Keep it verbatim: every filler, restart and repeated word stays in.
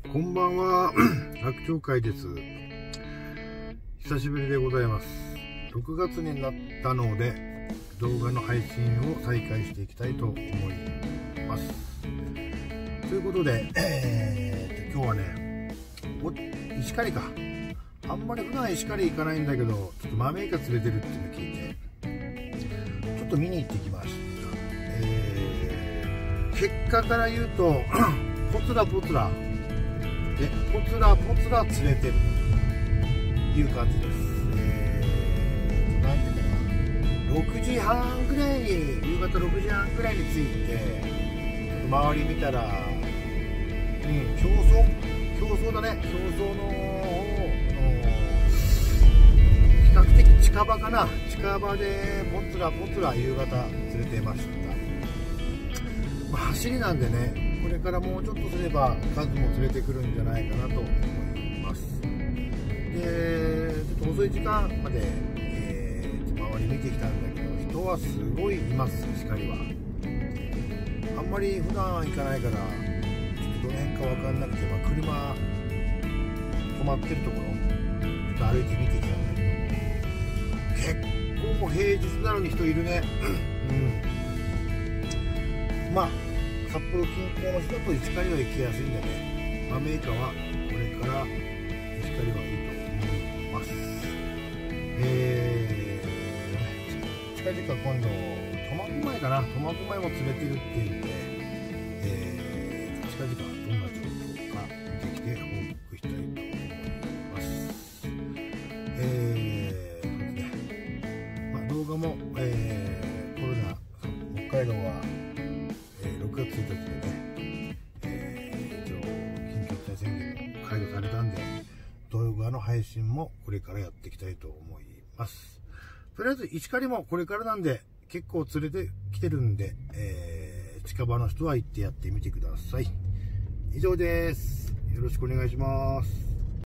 こんばんは、楽長会です。久しぶりでございます。ろくがつになったので、動画の配信を再開していきたいと思います。ということで、えー、今日はね、石狩か。あんまり普段石狩行かないんだけど、ちょっとマメイカ連れてるっていうのを聞いて、ちょっと見に行ってきました。えー、結果から言うと、ポツラポツラ、でポツラポツラ釣れてるという感じです。えー、なんていうかな、ろくじはんぐらいに、夕方ろくじはんぐらいに着いて、周り見たら、うん、競争競争だね、競争の比較的近場かな、近場でポツラポツラ夕方釣れてました。まあ、走りなんでね、これからもうちょっとすれば数も連れてくるんじゃないかなと思います。で、ちょっと遅い時間まで、えー、周り見てきたんだけど、人はすごいいます、石狩は。あんまり普段行かないから、ちょっとどの辺か分かんなくて、まあ、車止まってるところ、ちょっと歩いて見てきたんだけど、結構平日なのに人いるね。うん。まあ札幌近郊の人だと石狩は行きやすいんでね、マメイカはこれから石狩はいいと思います。えー、近々今度苫小牧かな、苫小牧も釣れてるっていうんで、えー、近々どんな状況か見てきて報告したいと思います。えー、そうですね、まあ、動画も、えー、コロナ北海道はろくがつついたちでね、えー、一応緊急事態宣言も解除されたんで、動画の配信もこれからやっていきたいと思います。とりあえず石狩もこれからなんで結構連れてきてるんで、えー、近場の人は行ってやってみてください。以上です。よろしくお願いします。